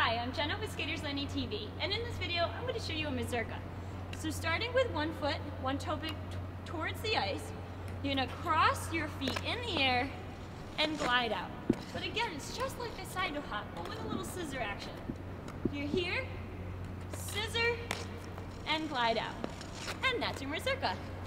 Hi, I'm Jenna with Skaters Landing TV, and in this video I'm going to show you a Mazurka. So starting with one foot, one toe towards the ice, you're going to cross your feet in the air and glide out. But again, it's just like a side hop, but with a little scissor action. You're here, scissor, and glide out. And that's your Mazurka.